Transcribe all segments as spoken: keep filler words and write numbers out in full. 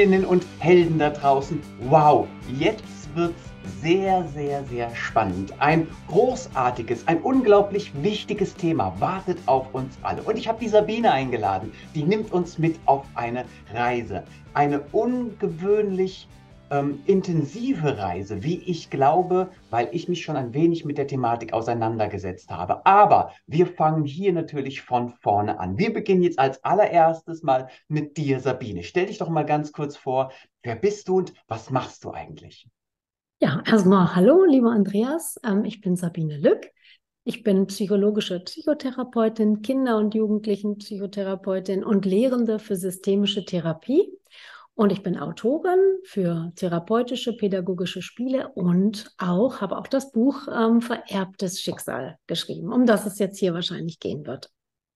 Heldinnen und Helden da draußen. Wow, jetzt wird's sehr, sehr, sehr spannend. Ein großartiges, ein unglaublich wichtiges Thema wartet auf uns alle. Und ich habe die Sabine eingeladen. Die nimmt uns mit auf eine Reise. Eine ungewöhnlich ähm, intensive Reise, wie ich glaube, weil ich mich schon ein wenig mit der Thematik auseinandergesetzt habe. Aber wir fangen hier natürlich von vorne an. Wir beginnen jetzt als allererstes mal mit dir, Sabine. Stell dich doch mal ganz kurz vor, wer bist du und was machst du eigentlich? Ja, erstmal hallo, lieber Andreas. Ähm, ich bin Sabine Lück. Ich bin psychologische Psychotherapeutin, Kinder- und Jugendlichenpsychotherapeutin und Lehrende für systemische Therapie. Und ich bin Autorin für therapeutische, pädagogische Spiele und auch habe auch das Buch ähm, Vererbtes Schicksal geschrieben, um das es jetzt hier wahrscheinlich gehen wird.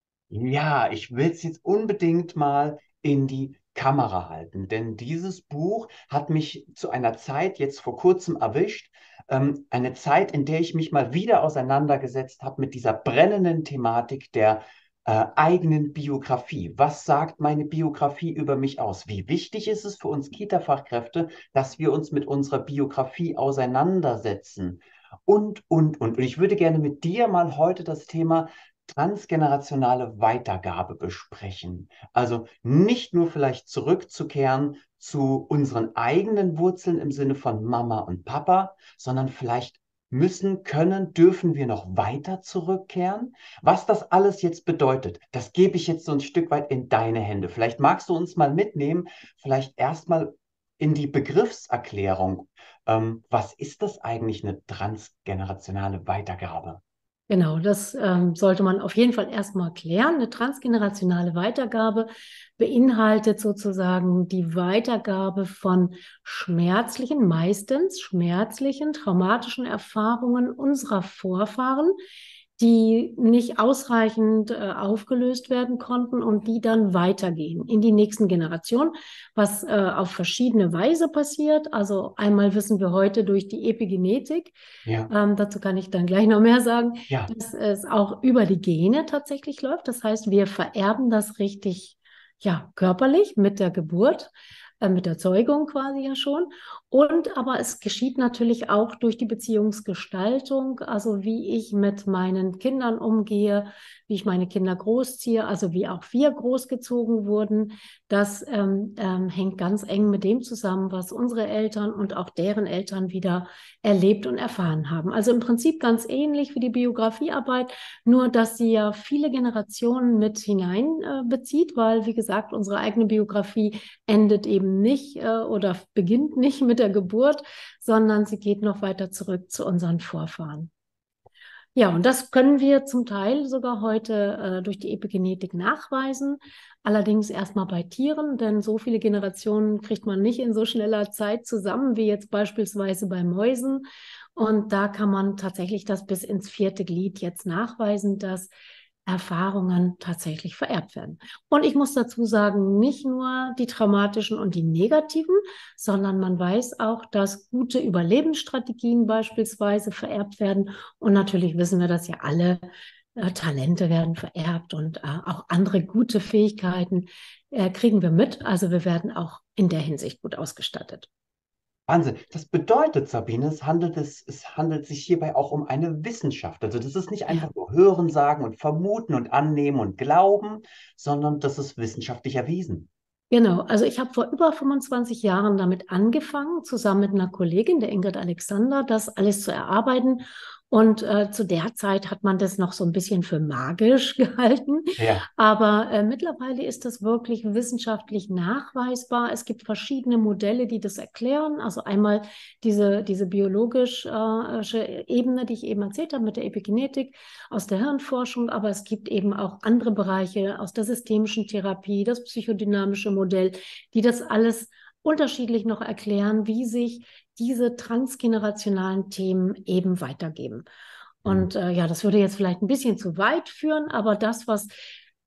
Ja, ich will es jetzt unbedingt mal in die Kamera halten, denn dieses Buch hat mich zu einer Zeit jetzt vor kurzem erwischt, ähm, eine Zeit, in der ich mich mal wieder auseinandergesetzt habe mit dieser brennenden Thematik der äh, eigenen Biografie. Was sagt meine Biografie über mich aus? Wie wichtig ist es für uns Kita-Fachkräfte, dass wir uns mit unserer Biografie auseinandersetzen? Und, und, und. Und ich würde gerne mit dir mal heute das Thema transgenerationale Weitergabe besprechen. Also nicht nur vielleicht zurückzukehren zu unseren eigenen Wurzeln im Sinne von Mama und Papa, sondern vielleicht müssen, können, dürfen wir noch weiter zurückkehren. Was das alles jetzt bedeutet, das gebe ich jetzt so ein Stück weit in deine Hände. Vielleicht magst du uns mal mitnehmen, vielleicht erstmal in die Begriffserklärung. Ähm, was ist das eigentlich, eine transgenerationale Weitergabe? Genau, das ähm, sollte man auf jeden Fall erstmal klären. Eine transgenerationale Weitergabe beinhaltet sozusagen die Weitergabe von schmerzlichen, meistens schmerzlichen, traumatischen Erfahrungen unserer Vorfahren, die nicht ausreichend äh, aufgelöst werden konnten und die dann weitergehen in die nächsten Generationen, was äh, auf verschiedene Weise passiert. Also einmal wissen wir heute durch die Epigenetik, Ja, ähm, dazu kann ich dann gleich noch mehr sagen, ja. dass es auch über die Gene tatsächlich läuft. Das heißt, wir vererben das richtig, ja, körperlich mit der Geburt, äh, mit der Zeugung quasi ja schon. Und aber es geschieht natürlich auch durch die Beziehungsgestaltung, also wie ich mit meinen Kindern umgehe, wie ich meine Kinder großziehe, also wie auch wir großgezogen wurden. Das ähm, ähm, hängt ganz eng mit dem zusammen, was unsere Eltern und auch deren Eltern wieder erlebt und erfahren haben. Also im Prinzip ganz ähnlich wie die Biografiearbeit, nur dass sie ja viele Generationen mit hinein äh, bezieht, weil, wie gesagt, unsere eigene Biografie endet eben nicht äh, oder beginnt nicht mit der Geburt, sondern sie geht noch weiter zurück zu unseren Vorfahren. Ja, und das können wir zum Teil sogar heute äh, durch die Epigenetik nachweisen. Allerdings erstmal bei Tieren, denn so viele Generationen kriegt man nicht in so schneller Zeit zusammen wie jetzt beispielsweise bei Mäusen. Und da kann man tatsächlich das bis ins vierte Glied jetzt nachweisen, dass Erfahrungen tatsächlich vererbt werden. Und ich muss dazu sagen, nicht nur die traumatischen und die negativen, sondern man weiß auch, dass gute Überlebensstrategien beispielsweise vererbt werden. Und natürlich wissen wir das ja alle, äh, Talente werden vererbt und äh, auch andere gute Fähigkeiten äh, kriegen wir mit. Also wir werden auch in der Hinsicht gut ausgestattet. Wahnsinn. Das bedeutet, Sabine, es handelt, es, es handelt sich hierbei auch um eine Wissenschaft. Also das ist nicht Ja. einfach nur Hören, Sagen und Vermuten und Annehmen und Glauben, sondern das ist wissenschaftlich erwiesen. Genau, also ich habe vor über fünfundzwanzig Jahren damit angefangen, zusammen mit einer Kollegin, der Ingrid Alexander, das alles zu erarbeiten. Und äh, zu der Zeit hat man das noch so ein bisschen für magisch gehalten. Ja. Aber äh, mittlerweile ist das wirklich wissenschaftlich nachweisbar. Es gibt verschiedene Modelle, die das erklären. Also einmal diese, diese biologische Ebene, die ich eben erzählt habe mit der Epigenetik aus der Hirnforschung, aber es gibt eben auch andere Bereiche aus der systemischen Therapie, das psychodynamische Modell, die das alles unterschiedlich noch erklären, wie sich diese transgenerationalen Themen eben weitergeben. Hm. Und äh, ja, das würde jetzt vielleicht ein bisschen zu weit führen, aber das, was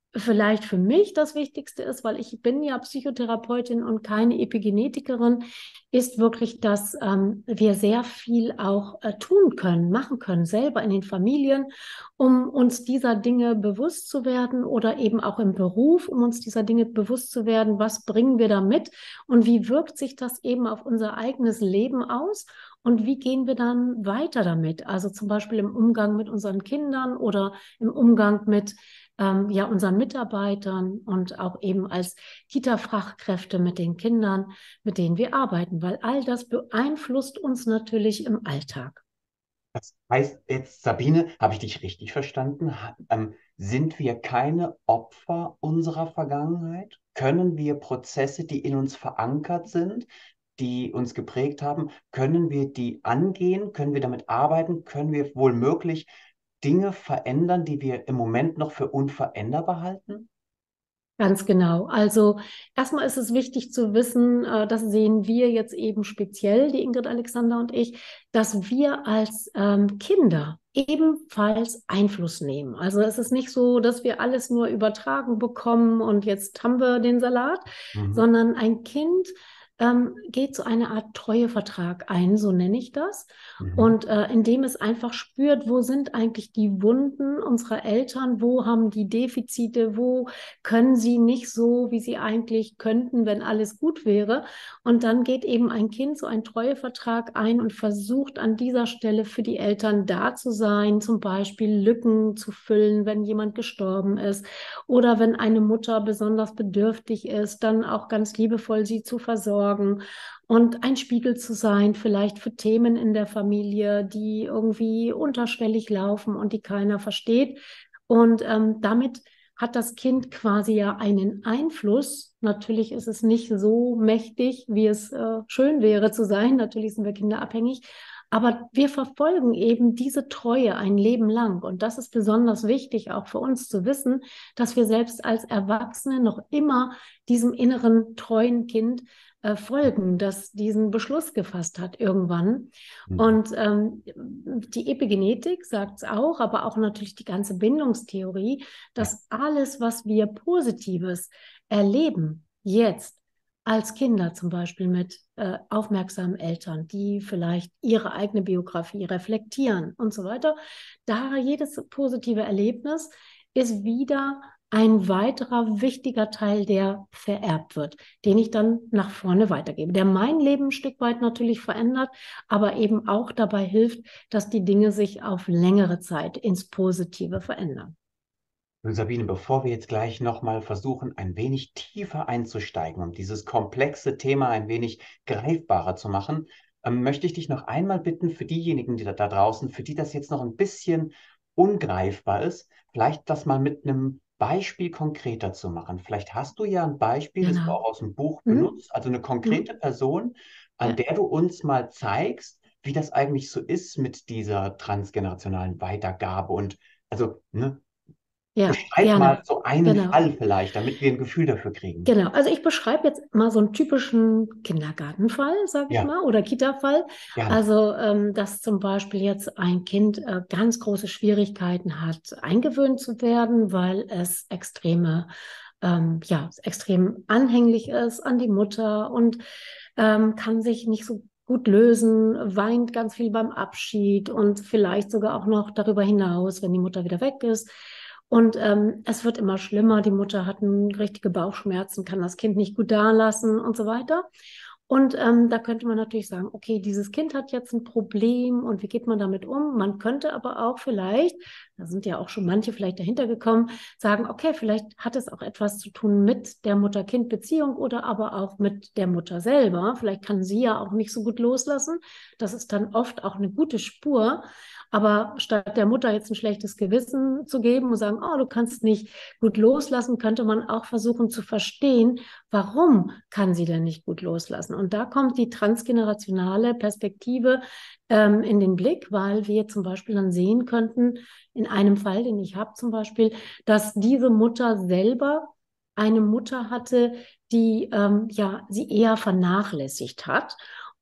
vielleicht für mich das Wichtigste ist, weil ich bin ja Psychotherapeutin und keine Epigenetikerin, ist wirklich, dass ähm, wir sehr viel auch äh, tun können, machen können, selber in den Familien, um uns dieser Dinge bewusst zu werden oder eben auch im Beruf, um uns dieser Dinge bewusst zu werden, was bringen wir da mit und wie wirkt sich das eben auf unser eigenes Leben aus und wie gehen wir dann weiter damit? Also zum Beispiel im Umgang mit unseren Kindern oder im Umgang mit ähm, ja, unseren Mitarbeitern und auch eben als Kita-Fachkräfte mit den Kindern, mit denen wir arbeiten, weil all das beeinflusst uns natürlich im Alltag. Das heißt jetzt, Sabine, habe ich dich richtig verstanden? Ha- ähm, sind wir keine Opfer unserer Vergangenheit? Können wir Prozesse, die in uns verankert sind, die uns geprägt haben, können wir die angehen? Können wir damit arbeiten? Können wir wohl möglich Dinge verändern, die wir im Moment noch für unveränderbar halten? Ganz genau. Also erstmal ist es wichtig zu wissen, äh, das sehen wir jetzt eben speziell, die Ingrid Alexander und ich, dass wir als ähm, Kinder ebenfalls Einfluss nehmen. Also es ist nicht so, dass wir alles nur übertragen bekommen und jetzt haben wir den Salat, Mhm. sondern ein Kind ähm, geht so eine Art Treuevertrag ein, so nenne ich das. Mhm. Und äh, indem es einfach spürt, wo sind eigentlich die Wunden unserer Eltern, wo haben die Defizite, wo können sie nicht so, wie sie eigentlich könnten, wenn alles gut wäre. Und dann geht eben ein Kind so einen Treuevertrag ein und versucht an dieser Stelle für die Eltern da zu sein, zum Beispiel Lücken zu füllen, wenn jemand gestorben ist oder wenn eine Mutter besonders bedürftig ist, dann auch ganz liebevoll sie zu versorgen und ein Spiegel zu sein, vielleicht für Themen in der Familie, die irgendwie unterschwellig laufen und die keiner versteht. Und ähm, damit hat das Kind quasi ja einen Einfluss. Natürlich ist es nicht so mächtig, wie es äh, schön wäre zu sein. Natürlich sind wir kinderabhängig. Aber wir verfolgen eben diese Treue ein Leben lang. Und das ist besonders wichtig, auch für uns zu wissen, dass wir selbst als Erwachsene noch immer diesem inneren treuen Kind äh, folgen, das diesen Beschluss gefasst hat irgendwann. Mhm. Und ähm, die Epigenetik sagt es auch, aber auch natürlich die ganze Bindungstheorie, Ja. dass alles, was wir Positives erleben, jetzt als Kinder zum Beispiel mit äh, aufmerksamen Eltern, die vielleicht ihre eigene Biografie reflektieren und so weiter, da jedes positive Erlebnis ist wieder ein weiterer wichtiger Teil, der vererbt wird, den ich dann nach vorne weitergebe, der mein Leben ein Stück weit natürlich verändert, aber eben auch dabei hilft, dass die Dinge sich auf längere Zeit ins Positive verändern. Und Sabine, bevor wir jetzt gleich nochmal versuchen, ein wenig tiefer einzusteigen, um dieses komplexe Thema ein wenig greifbarer zu machen, ähm, möchte ich dich noch einmal bitten, für diejenigen, die da, da draußen, für die das jetzt noch ein bisschen ungreifbar ist, vielleicht das mal mit einem Beispiel konkreter zu machen. Vielleicht hast du ja ein Beispiel, das du Genau. auch aus dem Buch Mhm. benutzt, also eine konkrete Mhm. Person, an Ja. der du uns mal zeigst, wie das eigentlich so ist mit dieser transgenerationalen Weitergabe und also, ne, Ja, beschreib mal gerne. so einen Genau. Fall vielleicht, damit wir ein Gefühl dafür kriegen. Genau, also ich beschreibe jetzt mal so einen typischen Kindergartenfall, sage ich Ja, mal, oder Kita-Fall. gerne. Also, ähm, dass zum Beispiel jetzt ein Kind äh, ganz große Schwierigkeiten hat, eingewöhnt zu werden, weil es extreme, ähm, ja, extrem anhänglich ist an die Mutter und ähm, kann sich nicht so gut lösen, weint ganz viel beim Abschied und vielleicht sogar auch noch darüber hinaus, wenn die Mutter wieder weg ist. Und ähm, es wird immer schlimmer. Die Mutter hat ein, richtige Bauchschmerzen, kann das Kind nicht gut dalassen und so weiter. Und ähm, da könnte man natürlich sagen, okay, dieses Kind hat jetzt ein Problem und wie geht man damit um? Man könnte aber auch vielleicht, da sind ja auch schon manche vielleicht dahinter gekommen, sagen, okay, vielleicht hat es auch etwas zu tun mit der Mutter-Kind-Beziehung oder aber auch mit der Mutter selber. Vielleicht kann sie ja auch nicht so gut loslassen. Das ist dann oft auch eine gute Spur. Aber statt der Mutter jetzt ein schlechtes Gewissen zu geben und sagen, oh, du kannst nicht gut loslassen, könnte man auch versuchen zu verstehen, warum kann sie denn nicht gut loslassen? Und da kommt die transgenerationale Perspektive ähm, in den Blick, weil wir zum Beispiel dann sehen könnten, in einem Fall, den ich habe zum Beispiel, dass diese Mutter selber eine Mutter hatte, die ähm, ja sie eher vernachlässigt hat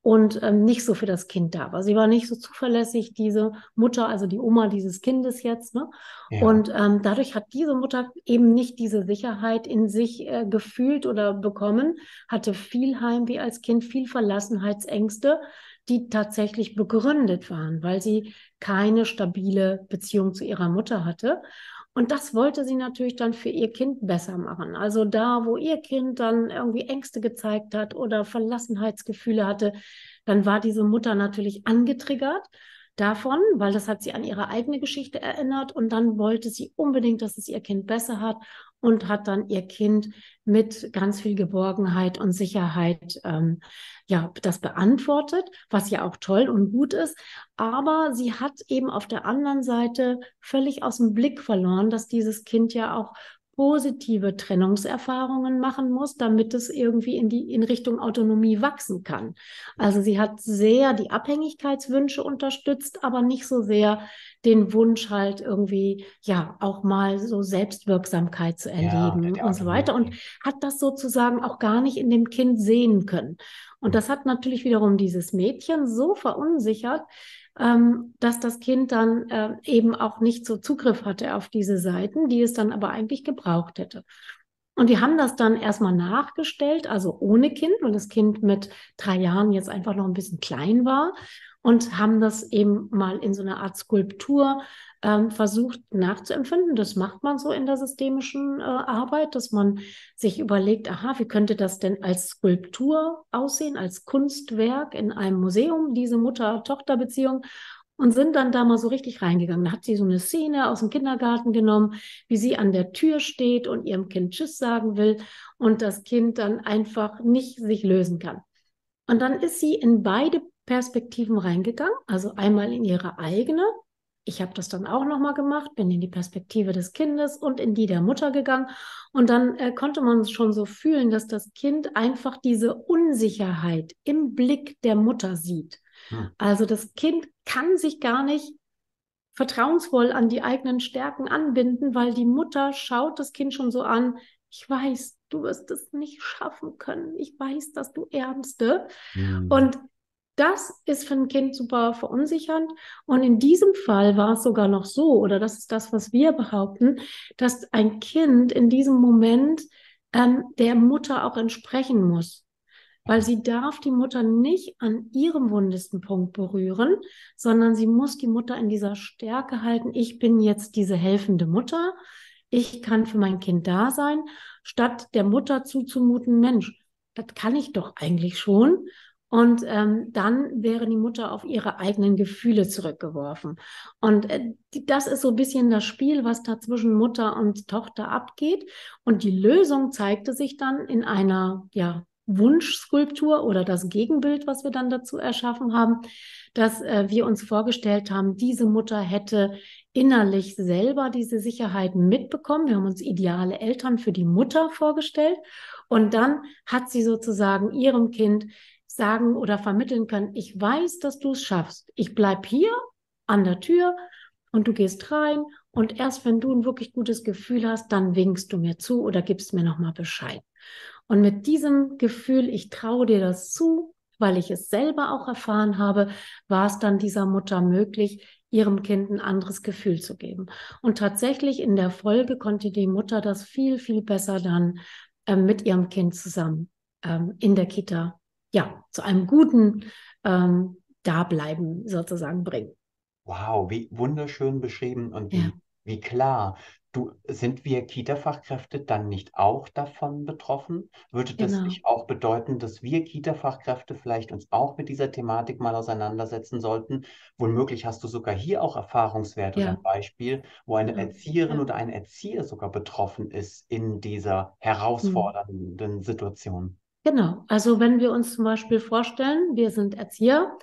und ähm, nicht so für das Kind da war. Sie war nicht so zuverlässig, diese Mutter, also die Oma dieses Kindes jetzt, ne? Ja. Und ähm, dadurch hat diese Mutter eben nicht diese Sicherheit in sich äh, gefühlt oder bekommen, hatte viel Heimweh als Kind, viel Verlassenheitsängste, die tatsächlich begründet waren, weil sie keine stabile Beziehung zu ihrer Mutter hatte. Und das wollte sie natürlich dann für ihr Kind besser machen. Also da, wo ihr Kind dann irgendwie Ängste gezeigt hat oder Verlassenheitsgefühle hatte, dann war diese Mutter natürlich angetriggert davon, weil das hat sie an ihre eigene Geschichte erinnert und dann wollte sie unbedingt, dass es ihr Kind besser hat und hat dann ihr Kind mit ganz viel Geborgenheit und Sicherheit ähm, ja, das beantwortet, was ja auch toll und gut ist. Aber sie hat eben auf der anderen Seite völlig aus dem Blick verloren, dass dieses Kind ja auch positive Trennungserfahrungen machen muss, damit es irgendwie in die in Richtung Autonomie wachsen kann. Also sie hat sehr die Abhängigkeitswünsche unterstützt, aber nicht so sehr den Wunsch halt irgendwie, ja, auch mal so Selbstwirksamkeit zu Ja, der, erleben der und so weiter und Autonomie. hat das sozusagen auch gar nicht in dem Kind sehen können. Und Hm. das hat natürlich wiederum dieses Mädchen so verunsichert, ähm, dass das Kind dann äh, eben auch nicht so Zugriff hatte auf diese Seiten, die es dann aber eigentlich gebraucht hätte. Und die haben das dann erstmal nachgestellt, also ohne Kind, weil das Kind mit drei Jahren jetzt einfach noch ein bisschen klein war und haben das eben mal in so einer Art Skulptur ähm, versucht nachzuempfinden. Das macht man so in der systemischen äh, Arbeit, dass man sich überlegt, aha, wie könnte das denn als Skulptur aussehen, als Kunstwerk in einem Museum, diese Mutter-Tochter-Beziehung. Und sind dann da mal so richtig reingegangen. Da hat sie so eine Szene aus dem Kindergarten genommen, wie sie an der Tür steht und ihrem Kind Tschüss sagen will und das Kind dann einfach nicht sich lösen kann. Und dann ist sie in beide Perspektiven reingegangen, also einmal in ihre eigene. Ich habe das dann auch nochmal gemacht, bin in die Perspektive des Kindes und in die der Mutter gegangen. Und dann äh, konnte man schon so fühlen, dass das Kind einfach diese Unsicherheit im Blick der Mutter sieht. Hm. Also das Kind kann sich gar nicht vertrauensvoll an die eigenen Stärken anbinden, weil die Mutter schaut das Kind schon so an, ich weiß, du wirst es nicht schaffen können. Ich weiß, dass du Ärmste. Hm. Und das ist für ein Kind super verunsichernd. Und in diesem Fall war es sogar noch so, oder das ist das, was wir behaupten, dass ein Kind in diesem Moment ähm, der Mutter auch entsprechen muss. Weil sie darf die Mutter nicht an ihrem wundesten Punkt berühren, sondern sie muss die Mutter in dieser Stärke halten. Ich bin jetzt diese helfende Mutter. Ich kann für mein Kind da sein, statt der Mutter zuzumuten, Mensch, das kann ich doch eigentlich schon. Und ähm, dann wäre die Mutter auf ihre eigenen Gefühle zurückgeworfen. Und äh, die, das ist so ein bisschen das Spiel, was da zwischen Mutter und Tochter abgeht. Und die Lösung zeigte sich dann in einer, ja, Wunschskulptur oder das Gegenbild, was wir dann dazu erschaffen haben, dass äh, wir uns vorgestellt haben, diese Mutter hätte innerlich selber diese Sicherheiten mitbekommen. Wir haben uns ideale Eltern für die Mutter vorgestellt und dann hat sie sozusagen ihrem Kind sagen oder vermitteln können, ich weiß, dass du es schaffst. Ich bleib hier an der Tür und du gehst rein und erst wenn du ein wirklich gutes Gefühl hast, dann winkst du mir zu oder gibst mir nochmal Bescheid. Und mit diesem Gefühl, ich traue dir das zu, weil ich es selber auch erfahren habe, war es dann dieser Mutter möglich, ihrem Kind ein anderes Gefühl zu geben. Und tatsächlich in der Folge konnte die Mutter das viel, viel besser dann ähm, mit ihrem Kind zusammen ähm, in der Kita, ja, zu einem guten ähm, Dableiben sozusagen bringen. Wow, wie wunderschön beschrieben und Ja, wie, wie klar. Du, sind wir Kita-Fachkräfte dann nicht auch davon betroffen? Würde das genau. nicht auch bedeuten, dass wir Kita-Fachkräfte vielleicht uns auch mit dieser Thematik mal auseinandersetzen sollten? Womöglich hast du sogar hier auch Erfahrungswert oder ein Ja, Beispiel, wo eine ja, Erzieherin ja. oder ein Erzieher sogar betroffen ist in dieser Hm. herausfordernden Situation. Genau. Also wenn wir uns zum Beispiel vorstellen, wir sind Erzieher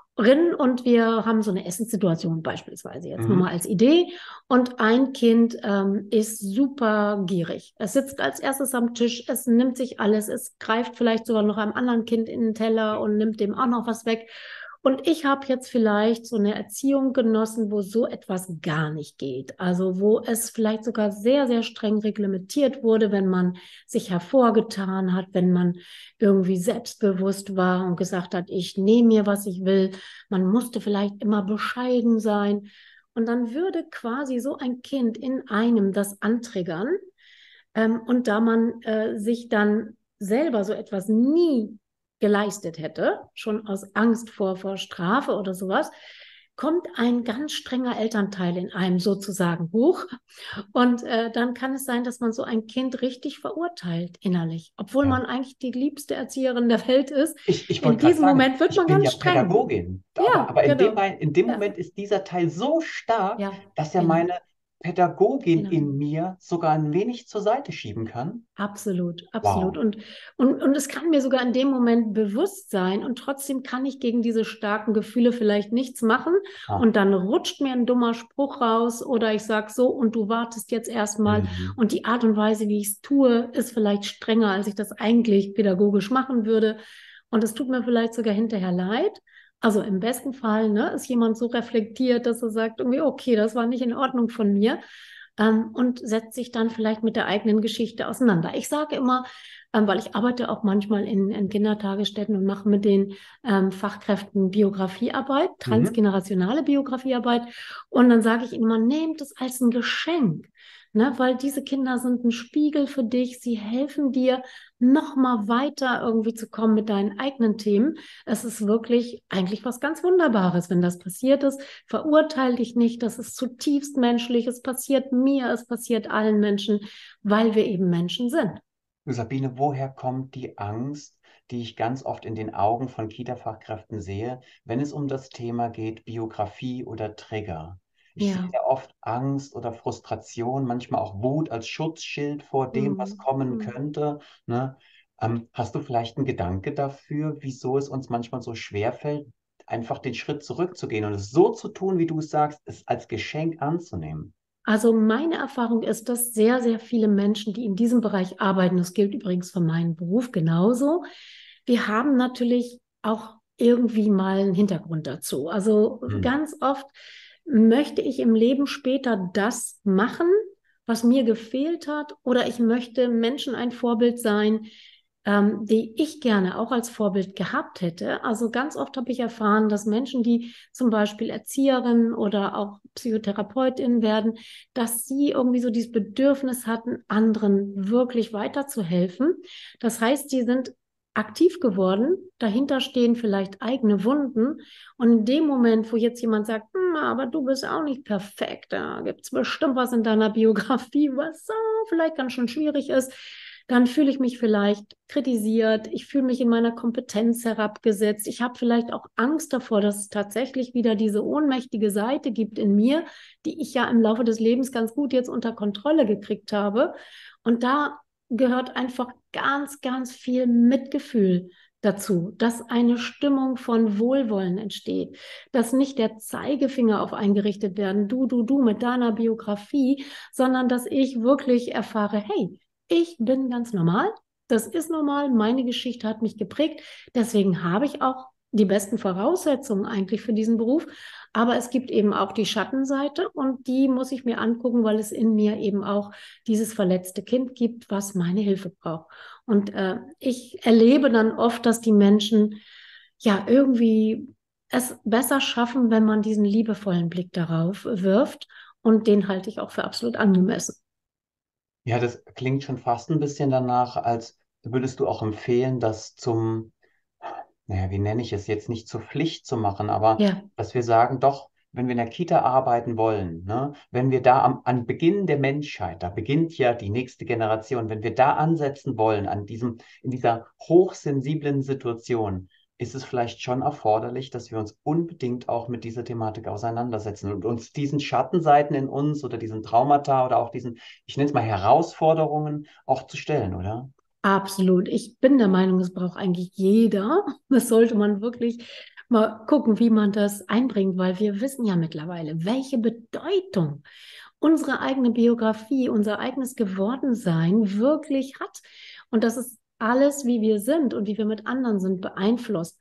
und wir haben so eine Essenssituation beispielsweise jetzt nur Mhm. mal als Idee und ein Kind ähm, ist super gierig. Es sitzt als erstes am Tisch, es nimmt sich alles, es greift vielleicht sogar noch einem anderen Kind in den Teller und nimmt dem auch noch was weg. Und ich habe jetzt vielleicht so eine Erziehung genossen, wo so etwas gar nicht geht. Also wo es vielleicht sogar sehr, sehr streng reglementiert wurde, wenn man sich hervorgetan hat, wenn man irgendwie selbstbewusst war und gesagt hat, ich nehme mir, was ich will. Man musste vielleicht immer bescheiden sein. Und dann würde quasi so ein Kind in einem das antriggern. Ähm, und da man äh, sich dann selber so etwas nie geleistet hätte, schon aus Angst vor, vor Strafe oder sowas, kommt ein ganz strenger Elternteil in einem sozusagen hoch. Und äh, dann kann es sein, dass man so ein Kind richtig verurteilt innerlich, obwohl Ja. man eigentlich die liebste Erzieherin der Welt ist. Ich, ich In wollte gerade diesem sagen, Moment wird ich man bin ganz ja streng. Pädagogin, aber, Ja, aber in dem, genau. Mei- in dem Ja, Moment ist dieser Teil so stark, ja, dass er genau, meine Pädagogin genau. in mir sogar ein wenig zur Seite schieben kann. Absolut, absolut. Wow. Und, und, und es kann mir sogar in dem Moment bewusst sein und trotzdem kann ich gegen diese starken Gefühle vielleicht nichts machen Ah. und dann rutscht mir ein dummer Spruch raus oder ich sage so und du wartest jetzt erstmal Mhm. und die Art und Weise, wie ich es tue, ist vielleicht strenger, als ich das eigentlich pädagogisch machen würde und es tut mir vielleicht sogar hinterher leid. Also im besten Fall, ne, ist jemand so reflektiert, dass er sagt, irgendwie, okay, das war nicht in Ordnung von mir ähm, und setzt sich dann vielleicht mit der eigenen Geschichte auseinander. Ich sage immer, ähm, weil ich arbeite auch manchmal in, in Kindertagesstätten und mache mit den ähm, Fachkräften Biografiearbeit, Mhm. transgenerationale Biografiearbeit. Und dann sage ich ihnen immer, nehmt es als ein Geschenk. Ne, weil diese Kinder sind ein Spiegel für dich. Sie helfen dir, noch mal weiter irgendwie zu kommen mit deinen eigenen Themen. Es ist wirklich eigentlich was ganz Wunderbares, wenn das passiert ist. Verurteile dich nicht, das ist zutiefst menschlich. Es passiert mir, es passiert allen Menschen, weil wir eben Menschen sind. Du, Sabine, woher kommt die Angst, die ich ganz oft in den Augen von Kita-Fachkräften sehe, wenn es um das Thema geht, Biografie oder Trigger? Ich sehe Ja. da oft Angst oder Frustration, manchmal auch Wut als Schutzschild vor dem, was Mhm. kommen Mhm. könnte. Ne? Ähm, hast du vielleicht einen Gedanke dafür, wieso es uns manchmal so schwerfällt, einfach den Schritt zurückzugehen und es so zu tun, wie du es sagst, es als Geschenk anzunehmen? Also meine Erfahrung ist, dass sehr, sehr viele Menschen, die in diesem Bereich arbeiten, das gilt übrigens für meinen Beruf genauso, wir haben natürlich auch irgendwie mal einen Hintergrund dazu. Also Hm. ganz oft möchte ich im Leben später das machen, was mir gefehlt hat, oder ich möchte Menschen ein Vorbild sein, ähm, die ich gerne auch als Vorbild gehabt hätte. Also ganz oft habe ich erfahren, dass Menschen, die zum Beispiel Erzieherinnen oder auch Psychotherapeutinnen werden, dass sie irgendwie so dieses Bedürfnis hatten, anderen wirklich weiterzuhelfen. Das heißt, sie sind aktiv geworden, dahinter stehen vielleicht eigene Wunden und in dem Moment, wo jetzt jemand sagt, hm, aber du bist auch nicht perfekt, da gibt es bestimmt was in deiner Biografie, was oh, vielleicht ganz schön schwierig ist, dann fühle ich mich vielleicht kritisiert, ich fühle mich in meiner Kompetenz herabgesetzt, ich habe vielleicht auch Angst davor, dass es tatsächlich wieder diese ohnmächtige Seite gibt in mir, die ich ja im Laufe des Lebens ganz gut jetzt unter Kontrolle gekriegt habe. Und da gehört einfach ganz, ganz viel Mitgefühl dazu, dass eine Stimmung von Wohlwollen entsteht, dass nicht der Zeigefinger auf einen gerichtet werden, du, du, du mit deiner Biografie, sondern dass ich wirklich erfahre, hey, ich bin ganz normal, das ist normal, meine Geschichte hat mich geprägt, deswegen habe ich auch die besten Voraussetzungen eigentlich für diesen Beruf, aber es gibt eben auch die Schattenseite und die muss ich mir angucken, weil es in mir eben auch dieses verletzte Kind gibt, was meine Hilfe braucht. Und äh, ich erlebe dann oft, dass die Menschen ja irgendwie es besser schaffen, wenn man diesen liebevollen Blick darauf wirft. Und den halte ich auch für absolut angemessen. Ja, das klingt schon fast ein bisschen danach, als würdest du auch empfehlen, das zum, naja, wie nenne ich es jetzt, nicht zur Pflicht zu machen, aber Ja, dass wir sagen, doch, wenn wir in der Kita arbeiten wollen, ne, wenn wir da am, an Beginn der Menschheit, da beginnt ja die nächste Generation, wenn wir da ansetzen wollen, an diesem, in dieser hochsensiblen Situation, ist es vielleicht schon erforderlich, dass wir uns unbedingt auch mit dieser Thematik auseinandersetzen und uns diesen Schattenseiten in uns oder diesen Traumata oder auch diesen, ich nenne es mal Herausforderungen auch zu stellen, oder? absolut. Ich bin der Meinung, es braucht eigentlich jeder. Das sollte man wirklich mal gucken, wie man das einbringt, weil wir wissen ja mittlerweile, welche Bedeutung unsere eigene Biografie, unser eigenes Gewordensein wirklich hat. Und das ist alles, wie wir sind und wie wir mit anderen sind, beeinflusst.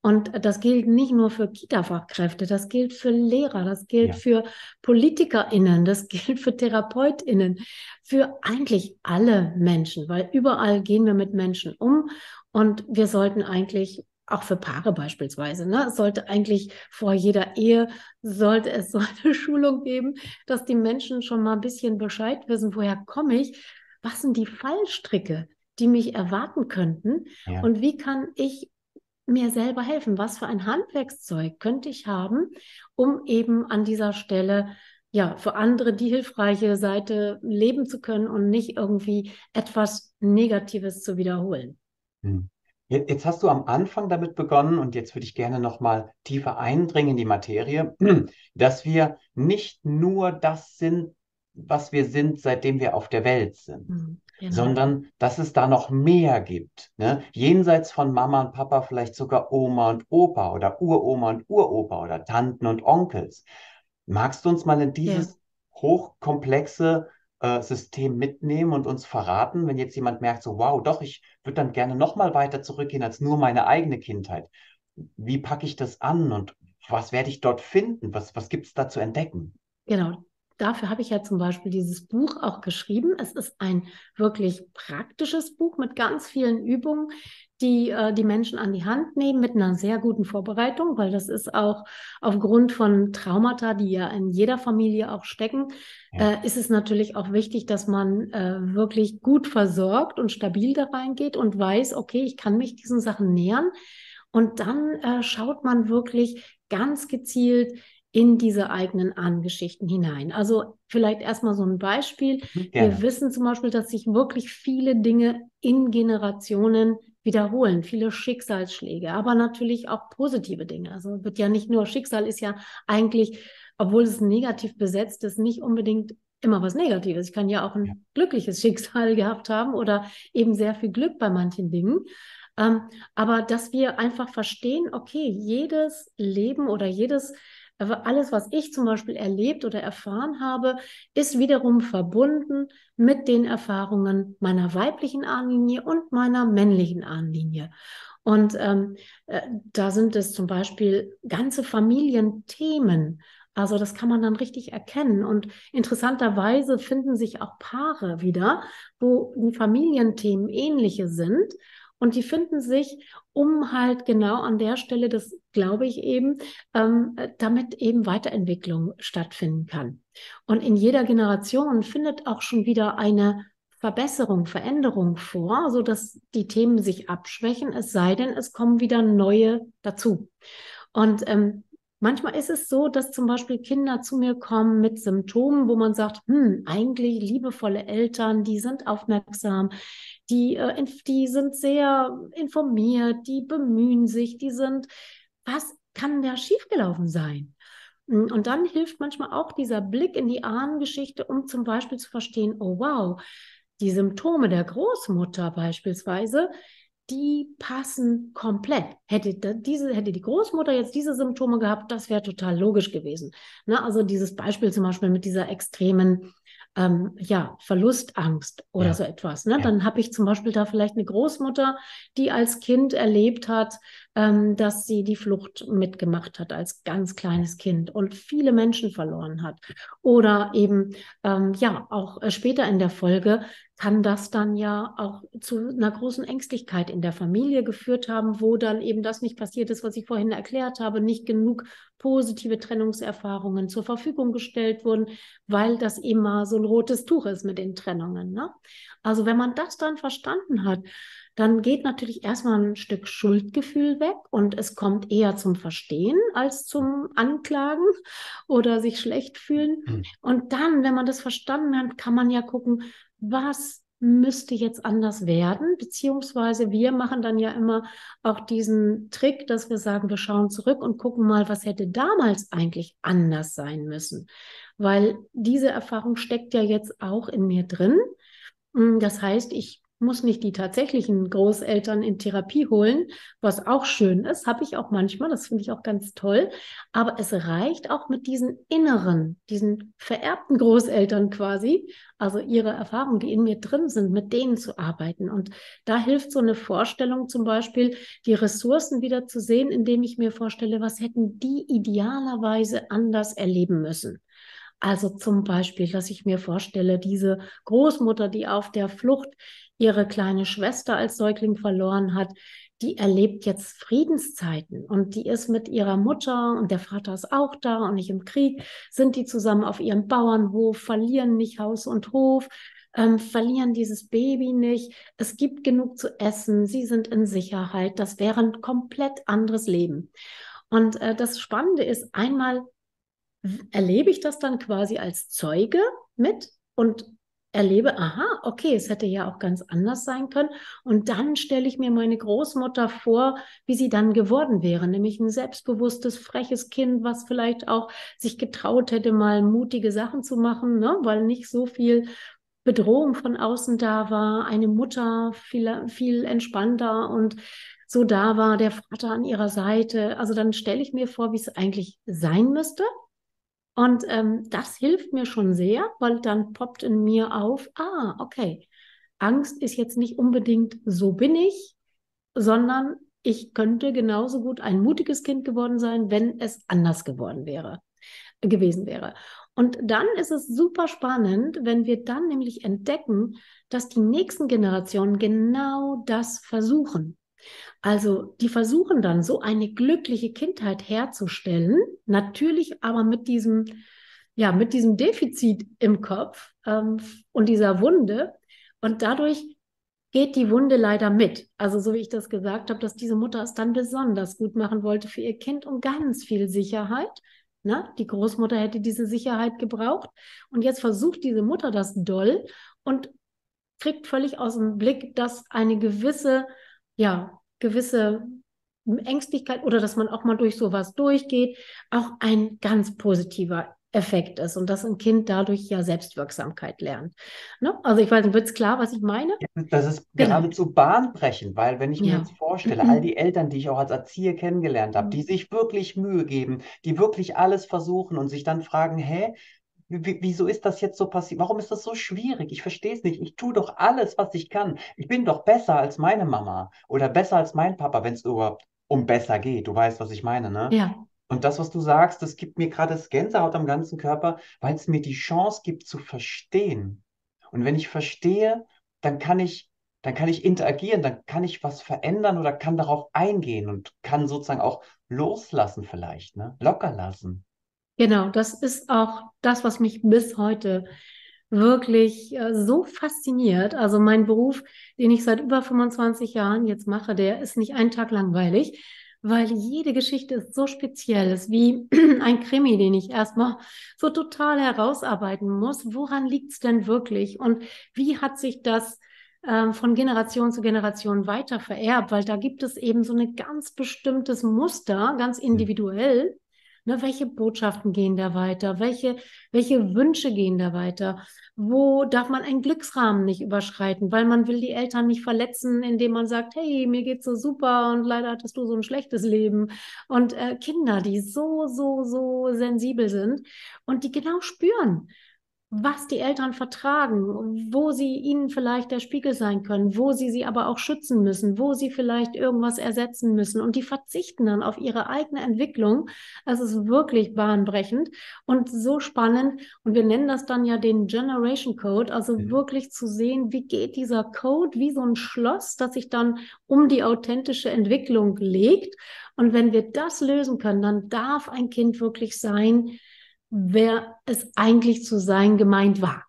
Und das gilt nicht nur für Kita-Fachkräfte, das gilt für Lehrer, das gilt Ja. für PolitikerInnen, das gilt für TherapeutInnen, für eigentlich alle Menschen, weil überall gehen wir mit Menschen um und wir sollten eigentlich auch für Paare beispielsweise, ne, es sollte eigentlich vor jeder Ehe, sollte es so eine Schulung geben, dass die Menschen schon mal ein bisschen Bescheid wissen, woher komme ich, was sind die Fallstricke, die mich erwarten könnten Ja. und wie kann ich mir selber helfen? Was für ein Handwerkszeug könnte ich haben, um eben an dieser Stelle ja für andere die hilfreiche Seite leben zu können und nicht irgendwie etwas Negatives zu wiederholen? Hm. Je- Jetzt hast du am Anfang damit begonnen und jetzt würde ich gerne noch mal tiefer eindringen in die Materie, dass wir nicht nur das sind, was wir sind, seitdem wir auf der Welt sind, Hm, genau. sondern dass es da noch mehr gibt, ne? Jenseits von Mama und Papa vielleicht sogar Oma und Opa oder Uroma und Uropa oder Tanten und Onkels. Magst du uns mal in Ja. dieses hochkomplexe äh, System mitnehmen und uns verraten, wenn jetzt jemand merkt, so wow, doch, ich würde dann gerne noch mal weiter zurückgehen als nur meine eigene Kindheit. Wie packe ich das an und was werde ich dort finden? Was, was gibt es da zu entdecken? Genau, dafür habe ich ja zum Beispiel dieses Buch auch geschrieben. Es ist ein wirklich praktisches Buch mit ganz vielen Übungen, die äh, die Menschen an die Hand nehmen mit einer sehr guten Vorbereitung, weil das ist auch aufgrund von Traumata, die ja in jeder Familie auch stecken, Ja. äh, ist es natürlich auch wichtig, dass man äh, wirklich gut versorgt und stabil da reingeht und weiß, okay, ich kann mich diesen Sachen nähern. Und dann äh, schaut man wirklich ganz gezielt in diese eigenen Ahnengeschichten hinein. Also vielleicht erstmal so ein Beispiel. Mhm, Wir gerne. wissen zum Beispiel, dass sich wirklich viele Dinge in Generationen wiederholen, viele Schicksalsschläge, aber natürlich auch positive Dinge. Also wird ja nicht nur Schicksal ist ja eigentlich, obwohl es negativ besetzt ist, nicht unbedingt immer was Negatives. Ich kann ja auch Ja. ein glückliches Schicksal gehabt haben oder eben sehr viel Glück bei manchen Dingen. Ähm, aber dass wir einfach verstehen, okay, jedes Leben oder jedes aber alles, was ich zum Beispiel erlebt oder erfahren habe, ist wiederum verbunden mit den Erfahrungen meiner weiblichen Ahnenlinie und meiner männlichen Ahnenlinie. Und ähm, äh, da sind es zum Beispiel ganze Familienthemen. Also das kann man dann richtig erkennen. Und interessanterweise finden sich auch Paare wieder, wo die Familienthemen ähnliche sind. Und die finden sich, um halt genau an der Stelle, das glaube ich eben, ähm, damit eben Weiterentwicklung stattfinden kann. Und in jeder Generation findet auch schon wieder eine Verbesserung, Veränderung vor, sodass die Themen sich abschwächen, es sei denn, es kommen wieder neue dazu. Und ähm, manchmal ist es so, dass zum Beispiel Kinder zu mir kommen mit Symptomen, wo man sagt, hm, eigentlich liebevolle Eltern, die sind aufmerksam, die, äh, die sind sehr informiert, die bemühen sich, die sind, was kann da schiefgelaufen sein? Und dann hilft manchmal auch dieser Blick in die Ahnengeschichte, um zum Beispiel zu verstehen, oh wow, die Symptome der Großmutter beispielsweise, die passen komplett. Hätte, diese, hätte die Großmutter jetzt diese Symptome gehabt, das wäre total logisch gewesen. Ne? Also dieses Beispiel zum Beispiel mit dieser extremen ähm, ja, Verlustangst oder Ja. so etwas. Ne? Ja. Dann habe ich zum Beispiel da vielleicht eine Großmutter, die als Kind erlebt hat, ähm, dass sie die Flucht mitgemacht hat als ganz kleines Kind und viele Menschen verloren hat. Oder eben, ähm, ja, auch äh, später in der Folge kann das dann ja auch zu einer großen Ängstlichkeit in der Familie geführt haben, wo dann eben das nicht passiert ist, was ich vorhin erklärt habe, nicht genug positive Trennungserfahrungen zur Verfügung gestellt wurden, weil das immer so ein rotes Tuch ist mit den Trennungen. Ne? Also wenn man das dann verstanden hat, dann geht natürlich erstmal ein Stück Schuldgefühl weg und es kommt eher zum Verstehen als zum Anklagen oder sich schlecht fühlen. Hm. Und dann, wenn man das verstanden hat, kann man ja gucken, was müsste jetzt anders werden, beziehungsweise wir machen dann ja immer auch diesen Trick, dass wir sagen, wir schauen zurück und gucken mal, was hätte damals eigentlich anders sein müssen, weil diese Erfahrung steckt ja jetzt auch in mir drin. Das heißt, ich muss nicht die tatsächlichen Großeltern in Therapie holen, was auch schön ist, habe ich auch manchmal, das finde ich auch ganz toll. Aber es reicht auch mit diesen inneren, diesen vererbten Großeltern quasi, also ihre Erfahrungen, die in mir drin sind, mit denen zu arbeiten. Und da hilft so eine Vorstellung zum Beispiel, die Ressourcen wieder zu sehen, indem ich mir vorstelle, was hätten die idealerweise anders erleben müssen. Also zum Beispiel, dass ich mir vorstelle, diese Großmutter, die auf der Flucht ihre kleine Schwester als Säugling verloren hat, die erlebt jetzt Friedenszeiten und die ist mit ihrer Mutter und der Vater ist auch da und nicht im Krieg, sind die zusammen auf ihrem Bauernhof, verlieren nicht Haus und Hof, ähm, verlieren dieses Baby nicht. Es gibt genug zu essen, sie sind in Sicherheit. Das wäre ein komplett anderes Leben. Und äh, das Spannende ist, einmal erlebe ich das dann quasi als Zeuge mit und erlebe, aha, okay, es hätte ja auch ganz anders sein können. Und dann stelle ich mir meine Großmutter vor, wie sie dann geworden wäre, nämlich ein selbstbewusstes, freches Kind, was vielleicht auch sich getraut hätte, mal mutige Sachen zu machen, ne? Weil nicht so viel Bedrohung von außen da war, eine Mutter viel, viel entspannter und so da war, der Vater an ihrer Seite. Also dann stelle ich mir vor, wie es eigentlich sein müsste. Und ähm, das hilft mir schon sehr, weil dann poppt in mir auf, ah, okay, Angst ist jetzt nicht unbedingt so bin ich, sondern ich könnte genauso gut ein mutiges Kind geworden sein, wenn es anders geworden wäre, gewesen wäre. Und dann ist es super spannend, wenn wir dann nämlich entdecken, dass die nächsten Generationen genau das versuchen. Also die versuchen dann so eine glückliche Kindheit herzustellen, natürlich aber mit diesem, ja, mit diesem Defizit im Kopf ähm, und dieser Wunde. Und dadurch geht die Wunde leider mit. Also so wie ich das gesagt habe, dass diese Mutter es dann besonders gut machen wollte für ihr Kind und ganz viel Sicherheit. Na, die Großmutter hätte diese Sicherheit gebraucht. Und jetzt versucht diese Mutter das doll und kriegt völlig aus dem Blick, dass eine gewisse, ja, gewisse Ängstlichkeit oder dass man auch mal durch sowas durchgeht, auch ein ganz positiver Effekt ist und dass ein Kind dadurch ja Selbstwirksamkeit lernt. Ne? Also ich weiß nicht, wird es klar, was ich meine? Ja, das ist Genau. geradezu bahnbrechend, weil wenn ich mir Ja. jetzt vorstelle, all die Eltern, die ich auch als Erzieher kennengelernt habe, die sich wirklich Mühe geben, die wirklich alles versuchen und sich dann fragen, hä, wie, wieso ist das jetzt so passiert? Warum ist das so schwierig? Ich verstehe es nicht. Ich tue doch alles, was ich kann. Ich bin doch besser als meine Mama oder besser als mein Papa, wenn es überhaupt um besser geht. Du weißt, was ich meine, ne? Ja, Und das, was du sagst, das gibt mir gerade das Gänsehaut am ganzen Körper, weil es mir die Chance gibt zu verstehen. Und wenn ich verstehe, dann kann ich, dann kann ich interagieren, dann kann ich was verändern oder kann darauf eingehen und kann sozusagen auch loslassen vielleicht, ne? Locker lassen. genau. Das ist auch das, was mich bis heute wirklich äh, so fasziniert. Also mein Beruf, den ich seit über fünfundzwanzig Jahren jetzt mache, der ist nicht einen Tag langweilig, weil jede Geschichte ist so speziell, ist wie ein Krimi, den ich erstmal so total herausarbeiten muss. Woran liegt es denn wirklich? Und wie hat sich das ähm, von Generation zu Generation weiter vererbt? Weil da gibt es eben so ein ganz bestimmtes Muster, ganz individuell. Ne, welche Botschaften gehen da weiter? Welche, welche Wünsche gehen da weiter? Wo darf man einen Glücksrahmen nicht überschreiten, weil man will die Eltern nicht verletzen, indem man sagt, hey, mir geht's so super und leider hattest du so ein schlechtes Leben. Und äh, Kinder, die so, so, so sensibel sind und die genau spüren, was die Eltern vertragen, wo sie ihnen vielleicht der Spiegel sein können, wo sie sie aber auch schützen müssen, wo sie vielleicht irgendwas ersetzen müssen. Und die verzichten dann auf ihre eigene Entwicklung. Es ist wirklich bahnbrechend und so spannend. Und wir nennen das dann ja den Generation Code, also Mhm. wirklich zu sehen, wie geht dieser Code wie so ein Schloss, das sich dann um die authentische Entwicklung legt. Und wenn wir das lösen können, dann darf ein Kind wirklich sein, wer es eigentlich zu sein gemeint war.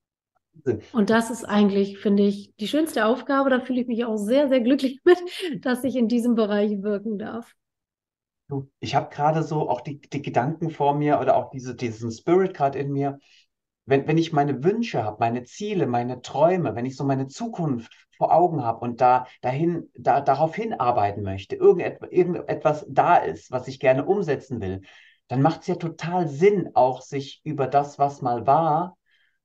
Und das ist eigentlich, finde ich, die schönste Aufgabe. Da fühle ich mich auch sehr, sehr glücklich mit, dass ich in diesem Bereich wirken darf. Du, ich habe gerade so auch die, die Gedanken vor mir oder auch diese, diesen Spirit gerade in mir. Wenn, wenn ich meine Wünsche habe, meine Ziele, meine Träume, wenn ich so meine Zukunft vor Augen habe und da dahin, da, darauf hinarbeiten möchte, irgendetwas, irgendetwas da ist, was ich gerne umsetzen will, dann macht es ja total Sinn, auch sich über das, was mal war,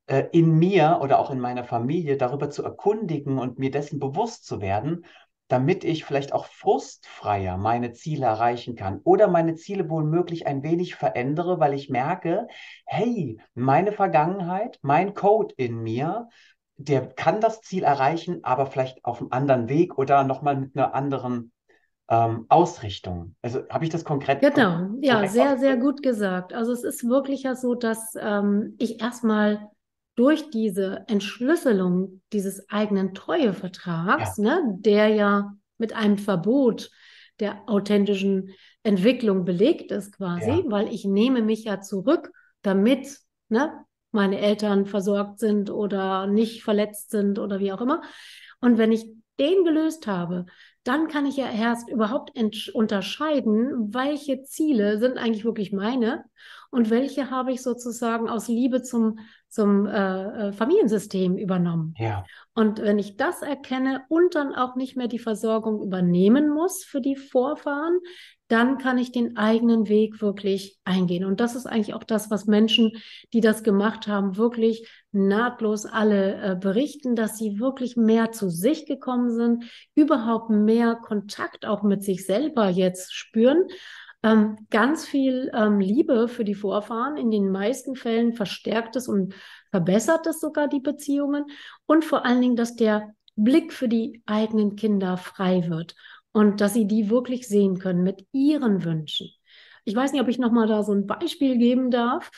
äh, in mir oder auch in meiner Familie darüber zu erkundigen und mir dessen bewusst zu werden, damit ich vielleicht auch frustfreier meine Ziele erreichen kann oder meine Ziele womöglich ein wenig verändere, weil ich merke, hey, meine Vergangenheit, mein Code in mir, der kann das Ziel erreichen, aber vielleicht auf einem anderen Weg oder nochmal mit einer anderen ähm, Ausrichtung. Also habe ich das konkret, kon Genau, ja, korrekt sehr, sehr ausgedrückt? gut gesagt. Also es ist wirklich ja so, dass ähm, ich erstmal durch diese Entschlüsselung dieses eigenen Treuevertrags, Ja, ne, der ja mit einem Verbot der authentischen Entwicklung belegt ist quasi, ja, weil ich nehme mich ja zurück, damit, ne, meine Eltern versorgt sind oder nicht verletzt sind oder wie auch immer. Und wenn ich den gelöst habe, dann kann ich ja erst überhaupt unterscheiden, welche Ziele sind eigentlich wirklich meine und welche habe ich sozusagen aus Liebe zum, zum äh, äh, Familiensystem übernommen. ja, Und wenn ich das erkenne und dann auch nicht mehr die Versorgung übernehmen muss für die Vorfahren, dann kann ich den eigenen Weg wirklich eingehen. Und das ist eigentlich auch das, was Menschen, die das gemacht haben, wirklich nahtlos alle äh, berichten, dass sie wirklich mehr zu sich gekommen sind, überhaupt mehr Kontakt auch mit sich selber jetzt spüren. Ähm, ganz viel ähm, Liebe für die Vorfahren, in den meisten Fällen verstärkt es und verbessert es sogar die Beziehungen und vor allen Dingen, dass der Blick für die eigenen Kinder frei wird und dass sie die wirklich sehen können mit ihren Wünschen. Ich weiß nicht, ob ich nochmal da so ein Beispiel geben darf.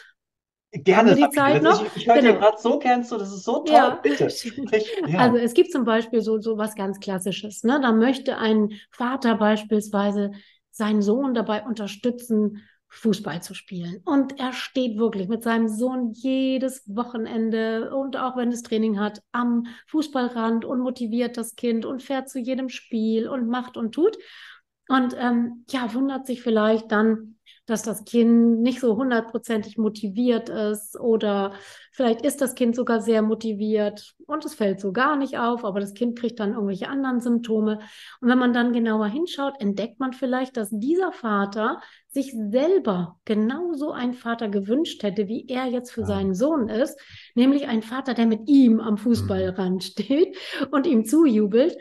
Haben gerne, wir die Sabine. Zeit Das ist, noch? ich ich höre dir Genau. gerade so gern zu, das ist so toll. Ja, Bitte, schön. sprich. Also Ja, es gibt zum Beispiel so, so was ganz Klassisches, ne? Da möchte ein Vater beispielsweise seinen Sohn dabei unterstützen, Fußball zu spielen. Und er steht wirklich mit seinem Sohn jedes Wochenende und auch wenn es Training hat, am Fußballrand und motiviert das Kind und fährt zu jedem Spiel und macht und tut. Und ähm, ja, wundert sich vielleicht dann, dass das Kind nicht so hundertprozentig motiviert ist oder vielleicht ist das Kind sogar sehr motiviert und es fällt so gar nicht auf, aber das Kind kriegt dann irgendwelche anderen Symptome. Und wenn man dann genauer hinschaut, entdeckt man vielleicht, dass dieser Vater sich selber genauso einen Vater gewünscht hätte, wie er jetzt für ähm, seinen Sohn ist, nämlich ein Vater, der mit ihm am mhm. Fußballrand steht und ihm zujubelt.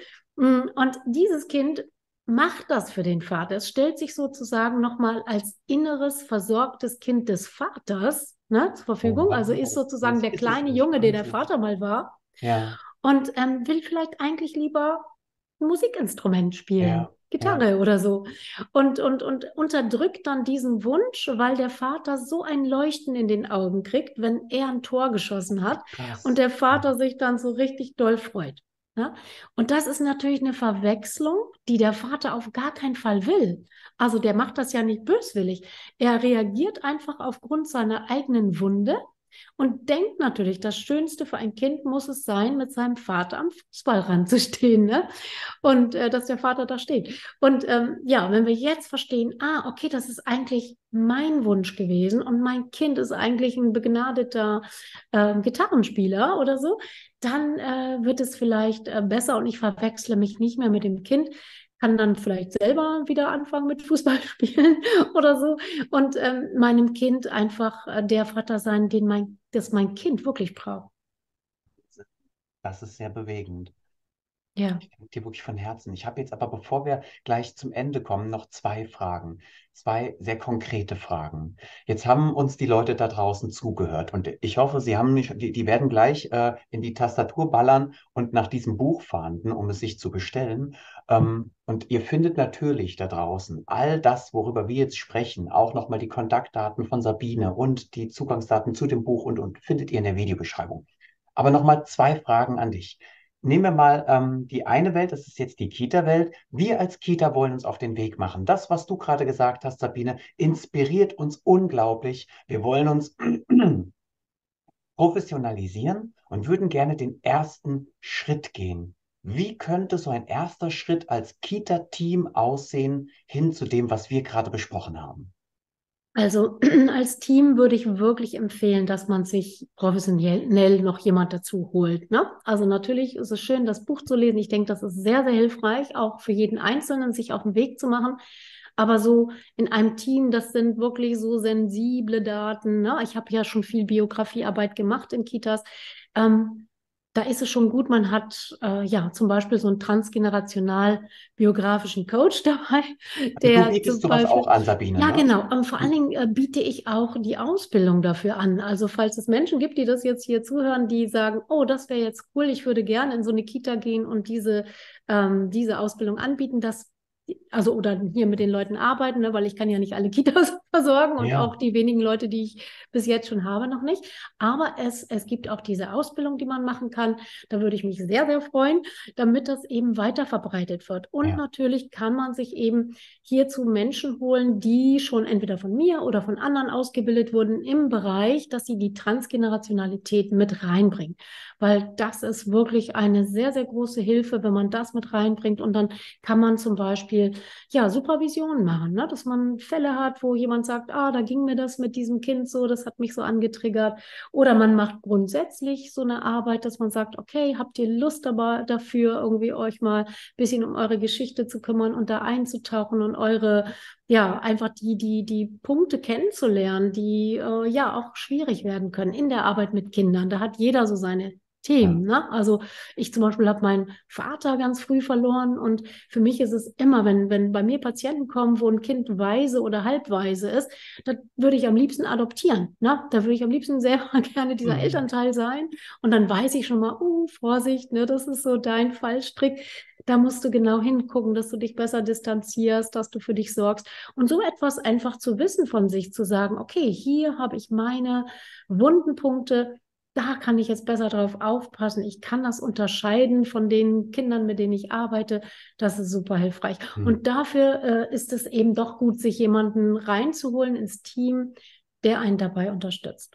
Und dieses Kind macht das für den Vater. Es stellt sich sozusagen nochmal als inneres, versorgtes Kind des Vaters, ne, zur Oh, Verfügung. Also ist wow. sozusagen Das der ist es kleine nicht. Junge, der der Wahnsinn. Vater mal war Ja, und ähm, will vielleicht eigentlich lieber ein Musikinstrument spielen, ja, ja, Gitarre oder so. Und, und, und unterdrückt dann diesen Wunsch, weil der Vater so ein Leuchten in den Augen kriegt, wenn er ein Tor geschossen hat und krass. der Vater sich dann so richtig doll freut. Ja? Und das ist natürlich eine Verwechslung, die der Vater auf gar keinen Fall will. Also der macht das ja nicht böswillig. Er reagiert einfach aufgrund seiner eigenen Wunde und denkt natürlich, das Schönste für ein Kind muss es sein, mit seinem Vater am Fußballrand zu stehen, ne? Und äh, dass der Vater da steht. Und ähm, ja, wenn wir jetzt verstehen, ah, okay, das ist eigentlich mein Wunsch gewesen und mein Kind ist eigentlich ein begnadeter äh, Gitarrenspieler oder so, dann äh, wird es vielleicht äh, besser und ich verwechsle mich nicht mehr mit dem Kind, kann dann vielleicht selber wieder anfangen mit Fußball spielen oder so und ähm, meinem Kind einfach äh, der Vater sein, den mein, das mein Kind wirklich braucht. Das ist sehr bewegend. Ja. Ich danke dir wirklich von Herzen. Ich habe jetzt aber, bevor wir gleich zum Ende kommen, noch zwei Fragen. Zwei sehr konkrete Fragen. Jetzt haben uns die Leute da draußen zugehört und ich hoffe, sie haben nicht, die, die werden gleich äh, in die Tastatur ballern und nach diesem Buch fahnden, um es sich zu bestellen. Ähm, und ihr findet natürlich da draußen all das, worüber wir jetzt sprechen, auch nochmal die Kontaktdaten von Sabine und die Zugangsdaten zu dem Buch und, und findet ihr in der Videobeschreibung. Aber nochmal zwei Fragen an dich. Nehmen wir mal ähm, die eine Welt, das ist jetzt die Kita-Welt. Wir als Kita wollen uns auf den Weg machen. Das, was du gerade gesagt hast, Sabine, inspiriert uns unglaublich. Wir wollen uns professionalisieren und würden gerne den ersten Schritt gehen. Wie könnte so ein erster Schritt als Kita-Team aussehen hin zu dem, was wir gerade besprochen haben? Also als Team würde ich wirklich empfehlen, dass man sich professionell noch jemand dazu holt. Ne? Also natürlich ist es schön, das Buch zu lesen. Ich denke, das ist sehr, sehr hilfreich, auch für jeden Einzelnen, sich auf den Weg zu machen. Aber so in einem Team, das sind wirklich so sensible Daten. Ne? Ich habe ja schon viel Biografiearbeit gemacht in Kitas. Ähm, Da ist es schon gut, man hat äh, ja zum Beispiel so einen transgenerational biografischen Coach dabei, Also du der bietest zum sowas auch Beispiel, an, Sabine, ja ne? genau, und vor allen Dingen äh, biete ich auch die Ausbildung dafür an. Also falls es Menschen gibt, die das jetzt hier zuhören, die sagen, oh, das wäre jetzt cool, ich würde gerne in so eine Kita gehen und diese, ähm, diese Ausbildung anbieten, das also oder hier mit den Leuten arbeiten, ne, weil ich kann ja nicht alle Kitas versorgen und Ja, auch die wenigen Leute, die ich bis jetzt schon habe, noch nicht. Aber es, es gibt auch diese Ausbildung, die man machen kann. Da würde ich mich sehr, sehr freuen, damit das eben weiter verbreitet wird. Und ja, natürlich kann man sich eben hierzu Menschen holen, die schon entweder von mir oder von anderen ausgebildet wurden im Bereich, dass sie die Transgenerationalität mit reinbringen. Weil das ist wirklich eine sehr, sehr große Hilfe, wenn man das mit reinbringt. Und dann kann man zum Beispiel ja Supervision machen, ne? Dass man Fälle hat, wo jemand sagt, ah, da ging mir das mit diesem Kind so, das hat mich so angetriggert. Oder man macht grundsätzlich so eine Arbeit, dass man sagt, okay, habt ihr Lust dabei dafür, irgendwie euch mal ein bisschen um eure Geschichte zu kümmern und da einzutauchen und eure, ja, einfach die, die, die Punkte kennenzulernen, die äh, ja auch schwierig werden können in der Arbeit mit Kindern. Da hat jeder so seine ja. Themen, ne? Also ich zum Beispiel habe meinen Vater ganz früh verloren und für mich ist es immer, wenn, wenn bei mir Patienten kommen, wo ein Kind weise oder halbweise ist, da würde ich am liebsten adoptieren. Ne? Da würde ich am liebsten sehr gerne dieser Mhm. Elternteil sein. Und dann weiß ich schon mal, oh, Vorsicht, ne, das ist so dein Fallstrick. Da musst du genau hingucken, dass du dich besser distanzierst, dass du für dich sorgst. Und so etwas einfach zu wissen von sich, zu sagen, okay, hier habe ich meine wunden Punkte, da kann ich jetzt besser drauf aufpassen. Ich kann das unterscheiden von den Kindern, mit denen ich arbeite. Das ist super hilfreich. Mhm. Und dafür äh, ist es eben doch gut, sich jemanden reinzuholen ins Team, der einen dabei unterstützt.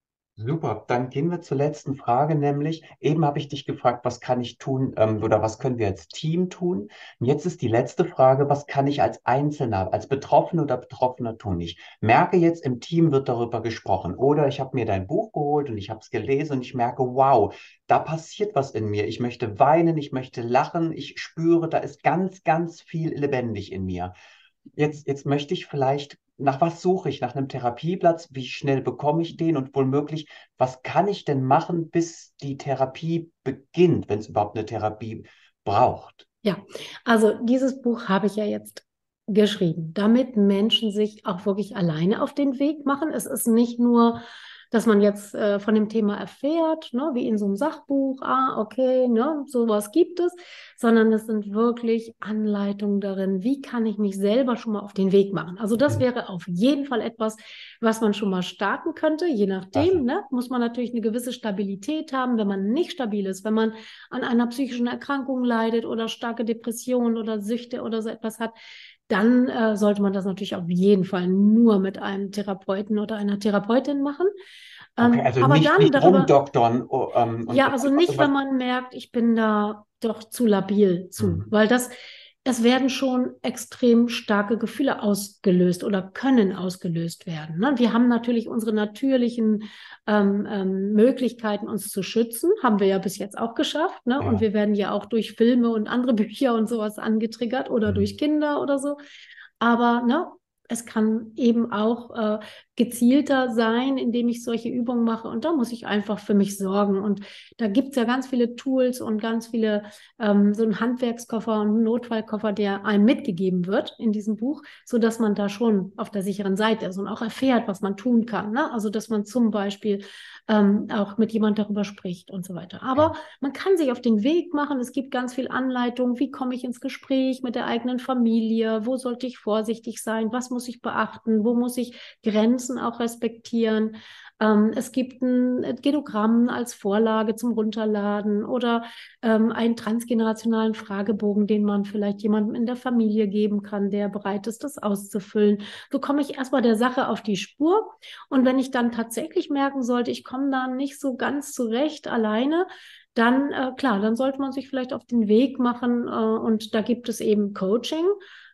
Super, dann gehen wir zur letzten Frage, nämlich eben habe ich dich gefragt, was kann ich tun ähm, oder was können wir als Team tun? Und jetzt ist die letzte Frage, was kann ich als Einzelner, als Betroffener oder Betroffener tun? Ich merke jetzt, im Team wird darüber gesprochen oder ich habe mir dein Buch geholt und ich habe es gelesen und ich merke, wow, da passiert was in mir. Ich möchte weinen, ich möchte lachen, ich spüre, da ist ganz, ganz viel lebendig in mir. Jetzt, jetzt möchte ich vielleicht, nach was suche ich? Nach einem Therapieplatz? Wie schnell bekomme ich den? Und womöglich, was kann ich denn machen, bis die Therapie beginnt, wenn es überhaupt eine Therapie braucht? Ja, also dieses Buch habe ich ja jetzt geschrieben, damit Menschen sich auch wirklich alleine auf den Weg machen. Es ist nicht nur, dass man jetzt äh, von dem Thema erfährt, ne, wie in so einem Sachbuch, ah, okay, ne, sowas gibt es, sondern es sind wirklich Anleitungen darin, wie kann ich mich selber schon mal auf den Weg machen. Also das Mhm. wäre auf jeden Fall etwas, was man schon mal starten könnte, je nachdem, Klasse. ne, muss man natürlich eine gewisse Stabilität haben. Wenn man nicht stabil ist, wenn man an einer psychischen Erkrankung leidet oder starke Depressionen oder Süchte oder so etwas hat, dann äh, sollte man das natürlich auf jeden Fall nur mit einem Therapeuten oder einer Therapeutin machen. Okay, Ähm, also aber nicht, dann nicht darüber, rumdoktern oh, ähm, und, ja, und also einfach nicht, wenn über. man merkt, ich bin da doch zu labil zu, Mhm. weil das, es werden schon extrem starke Gefühle ausgelöst oder können ausgelöst werden. Ne? Wir haben natürlich unsere natürlichen ähm, ähm, Möglichkeiten, uns zu schützen, haben wir ja bis jetzt auch geschafft. Ne? Und Ja. wir werden ja auch durch Filme und andere Bücher und sowas angetriggert oder durch Mhm. Kinder oder so. Aber ne, es kann eben auch äh, gezielter sein, indem ich solche Übungen mache. Und da muss ich einfach für mich sorgen. Und da gibt es ja ganz viele Tools und ganz viele, ähm, so ein Handwerkskoffer und ein Notfallkoffer, der einem mitgegeben wird in diesem Buch, sodass man da schon auf der sicheren Seite ist und auch erfährt, was man tun kann. Ne? Also, dass man zum Beispiel ähm, auch mit jemand darüber spricht und so weiter. Ja. Aber man kann sich auf den Weg machen. Es gibt ganz viel Anleitung. Wie komme ich ins Gespräch mit der eigenen Familie? Wo sollte ich vorsichtig sein? Was muss ich beachten? Wo muss ich Grenzen auch respektieren? Ähm, es gibt ein Genogramm als Vorlage zum Runterladen oder ähm, einen transgenerationalen Fragebogen, den man vielleicht jemandem in der Familie geben kann, der bereit ist, das auszufüllen. So komme ich erstmal der Sache auf die Spur. Und wenn ich dann tatsächlich merken sollte, ich komme da nicht so ganz zurecht alleine, dann, äh, klar, dann sollte man sich vielleicht auf den Weg machen. Äh, und da gibt es eben Coaching.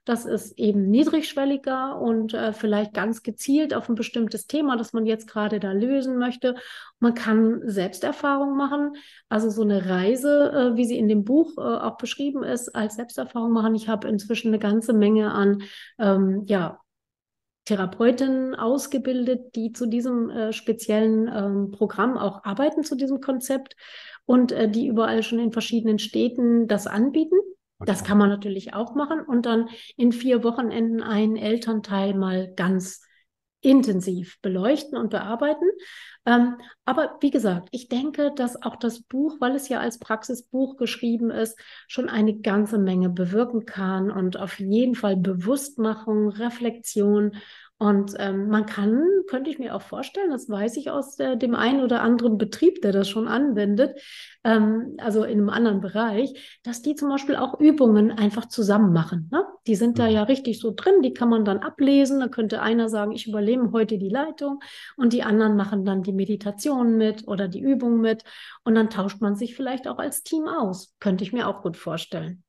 Das ist eben niedrigschwelliger und äh, vielleicht ganz gezielt auf ein bestimmtes Thema, das man jetzt gerade da lösen möchte. Man kann Selbsterfahrung machen, also so eine Reise, äh, wie sie in dem Buch äh, auch beschrieben ist, als Selbsterfahrung machen. Ich habe inzwischen eine ganze Menge an ähm, ja, Therapeutinnen ausgebildet, die zu diesem äh, speziellen ähm, Programm auch arbeiten, zu diesem Konzept und äh, die überall schon in verschiedenen Städten das anbieten. Das Okay. kann man natürlich auch machen und dann in vier Wochenenden einen Elternteil mal ganz intensiv beleuchten und bearbeiten. Ähm, aber wie gesagt, ich denke, dass auch das Buch, weil es ja als Praxisbuch geschrieben ist, schon eine ganze Menge bewirken kann und auf jeden Fall Bewusstmachung, Reflexion. Und ähm, man kann, könnte ich mir auch vorstellen, das weiß ich aus der, dem einen oder anderen Betrieb, der das schon anwendet, ähm, also in einem anderen Bereich, dass die zum Beispiel auch Übungen einfach zusammen machen. Ne? Die sind da Mhm. ja richtig so drin, die kann man dann ablesen. Da könnte einer sagen, ich übernehme heute die Leitung und die anderen machen dann die Meditation mit oder die Übung mit. Und dann tauscht man sich vielleicht auch als Team aus. Könnte ich mir auch gut vorstellen.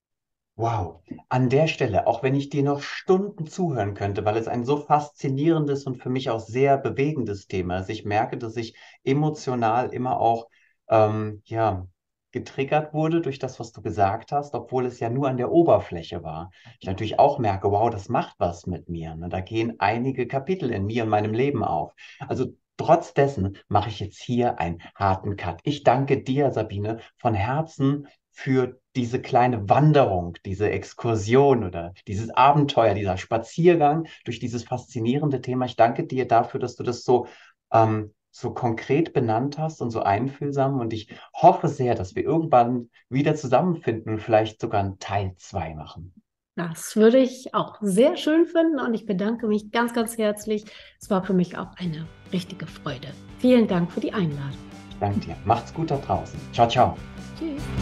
Wow, an der Stelle, auch wenn ich dir noch Stunden zuhören könnte, weil es ein so faszinierendes und für mich auch sehr bewegendes Thema ist. Ich merke, dass ich emotional immer auch ähm, ja, getriggert wurde durch das, was du gesagt hast, obwohl es ja nur an der Oberfläche war. Ich natürlich auch merke, wow, das macht was mit mir. Ne? Da gehen einige Kapitel in mir und meinem Leben auf. Also trotz dessen mache ich jetzt hier einen harten Cut. Ich danke dir, Sabine, von Herzen für diese kleine Wanderung, diese Exkursion oder dieses Abenteuer, dieser Spaziergang durch dieses faszinierende Thema. Ich danke dir dafür, dass du das so, ähm, so konkret benannt hast und so einfühlsam. Und ich hoffe sehr, dass wir irgendwann wieder zusammenfinden und vielleicht sogar einen Teil zwei machen. Das würde ich auch sehr schön finden und ich bedanke mich ganz, ganz herzlich. Es war für mich auch eine richtige Freude. Vielen Dank für die Einladung. Ich danke dir. Macht's gut da draußen. Ciao, ciao. Tschüss.